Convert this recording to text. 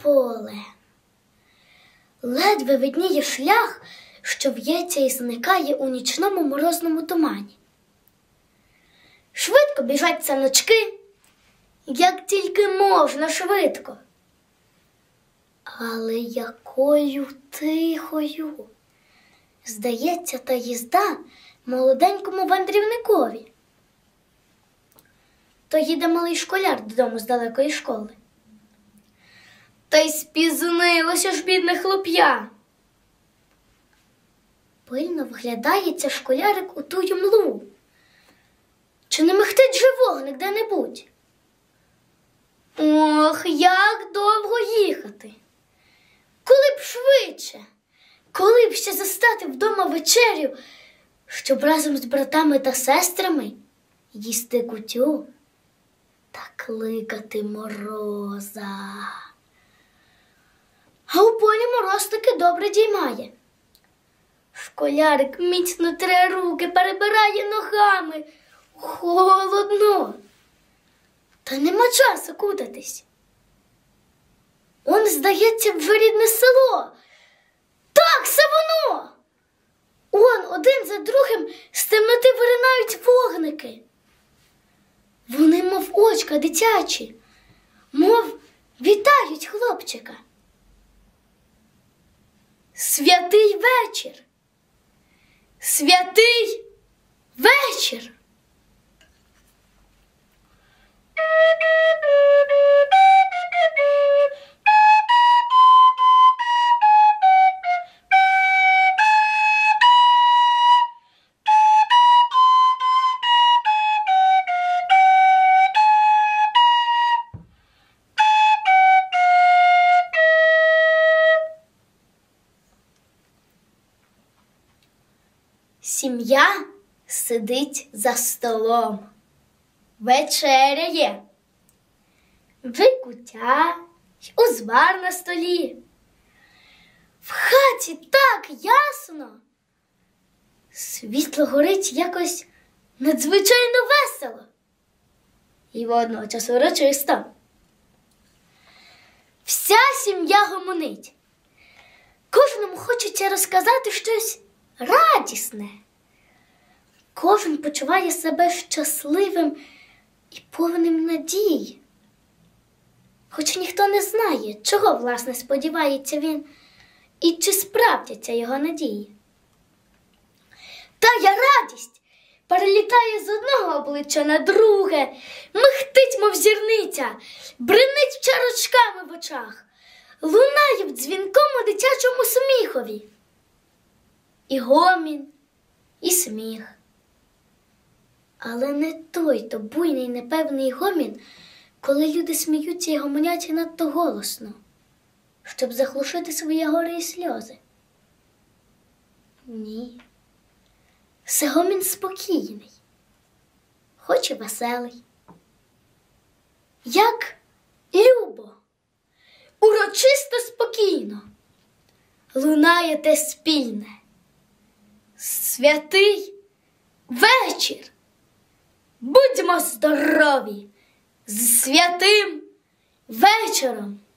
поле. Ледве видніє шлях, що в'ється і зникає у нічному морозному тумані. Швидко біжать саночки, як тільки можна швидко. Але якою тихою, здається, та їзда молоденькому вандрівникові. То їде малий школяр додому з далекої школи. Та й спізнилося ж бідне хлоп'я. Пильно вглядається школярик у тую млу. Чи не михтить же вогник де-небудь? Ох, як довго їхати! Коли б швидше, коли б ще застати вдома вечерю, щоб разом з братами та сестрами їсти кутю та кликати мороза. А у полі мороз таки добре діймає. Школярик міцно тре руки, перебирає ногами. Холодно. Та нема часу кутатись. Он, здається, вже рідне село. Так, це воно! Он один за другим з темноти виринають вогники. Вони, мов очка дитячі, мов вітають хлопчика. Святий вечір! Святий вечір! Сім'я сидить за столом, вечеряє, вже кутя й узвар на столі. В хаті так ясно, світло горить якось надзвичайно весело і водночас урочисто. Вся сім'я гомонить, кожному хочеться розказати щось радісне. Кожен почуває себе щасливим і повним надій. Хоч ніхто не знає, чого, власне, сподівається він і чи справдяться його надії. Тая радість перелітає з одного обличчя на друге, михтить, мов зірниця, бринить чарочками в очах, лунає в дзвінкому дитячому сміхові. І гомін, і сміх. Але не той-то буйний непевний гомін, коли люди сміються і гомонять надто голосно, щоб заглушити свої горе і сльози. Ні. Це гомін спокійний, хоч і веселий. Як любо, урочисто спокійно лунає те спільне. Святий вечір! Будьмо здорові! З святим вечором!